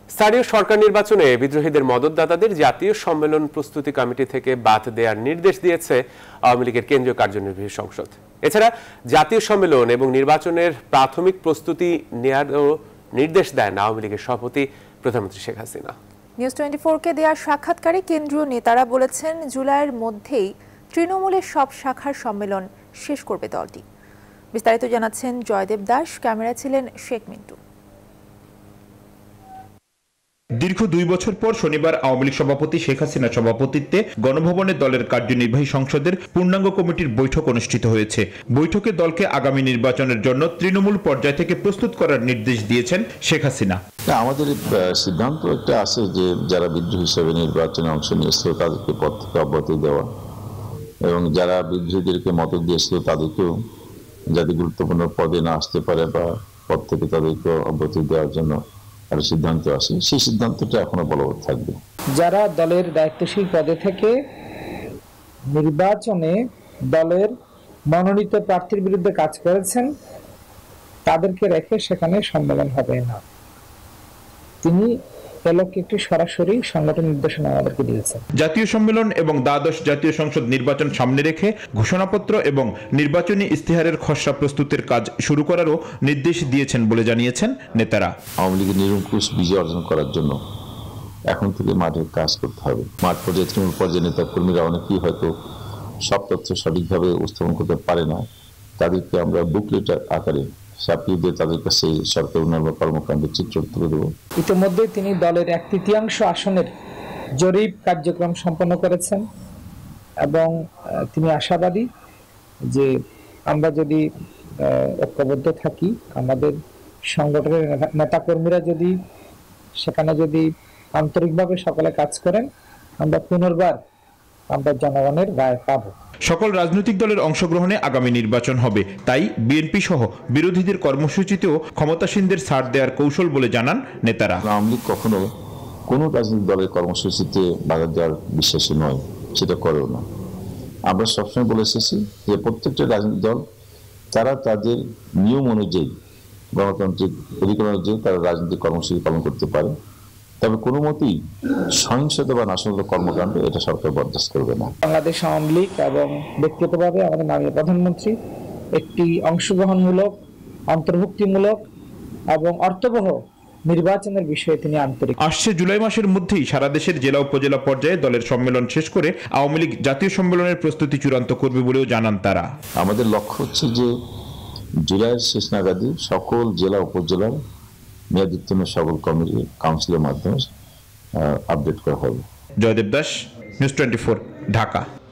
স্থানীয় সরকার নির্বাচনে বিদ্রোহীদের মদতদাতাদের জাতীয় সম্মেলন প্রস্তুতি কমিটি থেকে বাদ দেওয়ার নির্দেশ দিয়েছে আওয়ামী লীগের কেন্দ্রীয় কার্যনির্বাহী সংসদ। এছাড়া জাতীয় সম্মেলন এবং নির্বাচনের প্রাথমিক প্রস্তুতি নেওয়ারও নির্দেশ দেন আওয়ামী লীগের সভাপতি প্রধানমন্ত্রী শেখ হাসিনা। নিউজ 24-কে দেওয়া সাক্ষাৎকারে কেন্দ্রীয় নেতারা বলেছেন, জুলাইয়ের মধ্যেই তৃণমূলের সব শাখার সম্মেলন শেষ করবে দলটি। বিস্তারিত জানাচ্ছেন জয়দেব দাস, ক্যামেরায় ছিলেন শেখ মিন্টু। দীর্ঘ 2 বছর পর শনিবার আওয়ামী লীগ সভাপতি শেখ হাসিনার সভাপতিত্বে গণভবনে দলের কার্যনির্বাহী সংসদের পূর্ণাঙ্গ কমিটির বৈঠক অনুষ্ঠিত হয়েছে। বৈঠকে দলকে আগামী নির্বাচনের জন্য তৃণমূল পর্যায় থেকে প্রস্তুত করার নির্দেশ দিয়েছেন শেখ হাসিনা। আমাদের সিদ্ধান্ত একটা আছে যে যারা বিদ্রোহী হিসেবে নির্বাচনে অংশ নিয়েছিল তাদেরকে পদ থেকে অব্যাহতি দেওয়া, এবং যারা বিদ্রোহীদেরকে মদত দিয়েছিল তাদেরকেও যাতে গুরুত্বপূর্ণ পদে না আসতে পারে বা পদ থেকে তাদেরকে অব্যাহতি দেওয়ার জন্য সিদ্ধান্ত আসে। সেই সিদ্ধান্তটা এখনো বলবৎ থাকবে। যারা দলের দায়িত্বশীল পদে থেকে নির্বাচনে দলের মনোনীত প্রার্থীর বিরুদ্ধে কাজ করেছেন তাদেরকে রেখে সেখানে সম্মেলন হবে না। তিনি একটি সরাসরি সংগঠন নির্দেশনা আমাদেরকে দিয়েছেন। জাতীয় সম্মেলন এবং দ্বাদশ জাতীয় সংসদ নির্বাচন সামনে রেখে ঘোষণাপত্র এবং নির্বাচনী ইস্তেহারের খসড়া প্রস্তুতের কাজ শুরু করারও নির্দেশ দিয়েছেন বলে জানিয়েছেন নেতারা। আওয়ামী লীগের নিরঙ্কুশ বিজয় অর্জন করার জন্য এখন থেকে মাঠে কাজ করতে হবে। মাঠ পর্যায়ে তৃণমূল পর্যায়ে নেতা কর্মীরা অনেকেই হয়তো সব তথ্য সঠিকভাবে উপস্থাপন করতে পারে না, তাদেরকে আমরা বুকলেট আকারে ছাপিয়ে দিয়ে তাদের কাছে সরকার উন্নয়ন কর্মকাণ্ডের চিত্র তুলে দেব। ইতিমধ্যে তিনি দলের 1/3 আসনের জরিপ কার্যক্রম সম্পন্ন করেছেন এবং তিনি আশাবাদী যে আমরা যদি ঐক্যবদ্ধ থাকি, আমাদের সংগঠনের নেতাকর্মীরা যদি সেখানে যদি আন্তরিকভাবে সকলে কাজ করেন, আমরা পুনর্বার জনগণের রায় পাবো। সকল রাজনৈতিক দলের অংশগ্রহণে আগামী নির্বাচন হবে, তাই বিএনপি সহ বিরোধীদের কর্মসূচিতেও ক্ষমতাসীনদের ছাড় দেওয়ার কৌশল বলে জানান নেতারা। আওয়ামী লীগ কখনো কোনো রাজনৈতিক দলের কর্মসূচিতে বাধা দেওয়ার বিশ্বাসী নয়, সেটা করেও না। আমরা সবসময় বলে এসেছি যে প্রত্যেকটা রাজনৈতিক দল তারা তাদের নিয়ম অনুযায়ী, গণতান্ত্রিক অধিকার অনুযায়ী তারা রাজনৈতিক কর্মসূচি পালন করতে পারে, তবে কোনো মতেই সহিংসতা বা নাশকতামূলক কর্মকাণ্ড এটা সরকার বরদাস্ত করবে না। বাংলাদেশ আওয়ামী লীগ এবং ব্যক্তিগতভাবে আমাদের মাননীয় প্রধানমন্ত্রী একটি অংশগ্রহণমূলক, অন্তর্ভুক্তিমূলক এবং অর্থবহ নির্বাচনের বিষয়ে তিনি আন্তরিক। আসছে জুলাই মাসের মধ্যেই সারা দেশের জেলা উপজেলা পর্যায়ে দলের সম্মেলন শেষ করে আওয়ামী লীগ জাতীয় সম্মেলনের প্রস্তুতি চূড়ান্ত করবে বলেও জানান তারা। আমাদের লক্ষ্য হচ্ছে যে জুলাইয়ের শেষ নাগাদই সকল জেলা উপজেলার মেয়াদোত্তীর্ণ সকল কমিটি কাউন্সিলের মাধ্যমে আপডেট করা হবে। জয়দেব দাস, নিউজ 24, ঢাকা।